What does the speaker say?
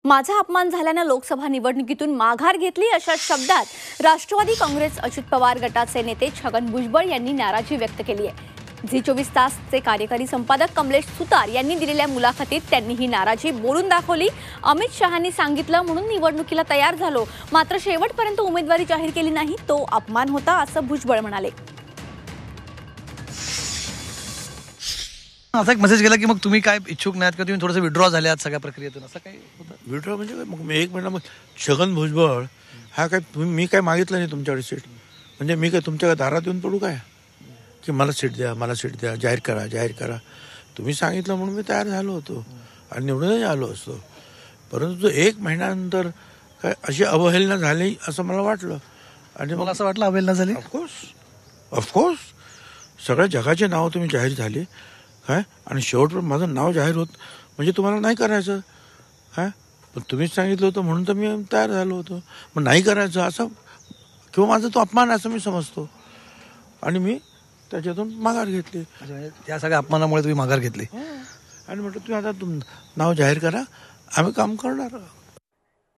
माझा अपमान झाल्यानं लोकसभा निवडणुकीतून माघार घेतली अशा शब्दात राष्ट्रवादी काँग्रेस अजित पवार गटाचे नेते छगन भुजबळ यांनी नाराजी व्यक्त केली आहे. झी 24 तासचे कार्यकारी संपादक कमलेश सुतार यांनी दिलेल्या मुलाखतीत त्यांनी ही नाराजी बोलून दाखवली. अमित शहांनी सांगितलं म्हणून निवडणुकीला तयार झालो, मात्र शेवटपर्यंत उमेदवारी जाहीर केली नाही, तो अपमान होता असं भुजबळ म्हणाले. असा एक मेसेज गेला की मग तुम्ही काय इच्छुक नाहीत किंवा तुम्ही थोडंसं विड्रॉ झाले आहात सगळ्या प्रक्रियेतून, असं काही होतं? विड्रॉ म्हणजे मग मी एक महिना मग छगन भुजबळ हा काय मी काय मागितलं नाही तुमच्याकडे सीट, म्हणजे मी काय तुमच्या दारात येऊन पडू काय की मला सीट द्या, मला सीट द्या, जाहीर करा, जाहीर करा. तुम्ही सांगितलं म्हणून मी तयार झालो होतो आणि निवडूनही आलो असतो. परंतु एक महिन्यानंतर काय अशी अवहेलना झाली असं मला वाटलं. आणि मला असं वाटलं अवहेलना झाली. ऑफकोर्स सगळ्या जगाचे नाव तुम्ही जाहीर झाले काय आणि शेवटपर्यंत माझं नाव जाहीर होत म्हणजे तुम्हाला नाही करायचं काय, पण तुम्हीच सांगितलं होतं म्हणून तर मी तयार झालो होतो. मग नाही करायचं असं किंवा माझा तो अपमान असं मी समजतो आणि मी त्याच्यातून माघार घेतली. त्या सगळ्या अपमानामुळे तुम्ही माघार घेतली आणि म्हटलं तुम्ही आता नाव जाहीर करा, आम्ही काम करणार.